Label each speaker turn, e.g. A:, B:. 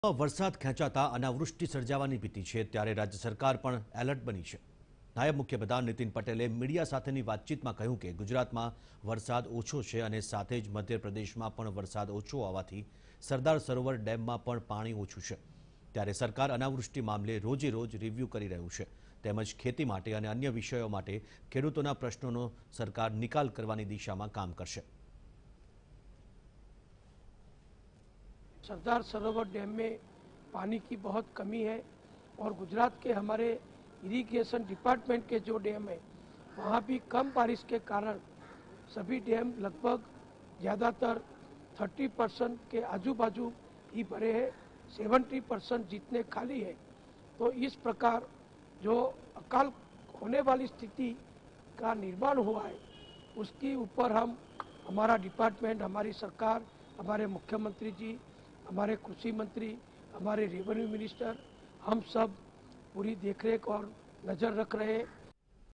A: વરસાદ ખેંચાતા અનાવૃષ્ટિ સર્જાવાની ભીતિ છે ત્યારે રાજ્ય સરકાર પણ એલર્ટ બની છે। નાયબ મુખ્યપ્રધાન નીતિન પટેલે મીડિયા સાથેની વાતચીતમાં કહ્યું કે ગુજરાતમાં વરસાદ ઓછો છે અને સાથે જ મધ્યપ્રદેશમાં પણ વરસાદ ઓછો હોવાથી સરદાર સરોવર ડેમમાં પણ પાણી ઓછું છે। ત્યારે સરકાર અનાવૃષ્ટિ મામલે રોજે રોજ રિવ્યૂ કરી રહ્યું છે તેમજ ખેતી માટે અને અન્ય વિષયો માટે ખેડૂતોના પ્રશ્નોનો સરકાર નિકાલ કરવાની દિશામાં કામ કરશે।
B: सरदार सरोवर डैम में पानी की बहुत कमी है और गुजरात के हमारे इरिगेशन डिपार्टमेंट के जो डैम है वहाँ भी कम बारिश के कारण सभी डैम लगभग ज़्यादातर 30% के आजू बाजू ही भरे हैं, 70% जितने खाली है। तो इस प्रकार जो अकाल होने वाली स्थिति का निर्माण हुआ है उसके ऊपर हमारा डिपार्टमेंट, हमारी सरकार, हमारे मुख्यमंत्री जी, हमारे कृषि मंत्री, हमारे रेवेन्यू मिनिस्टर, हम सब पूरी देखरेख और नज़र रख रहे हैं।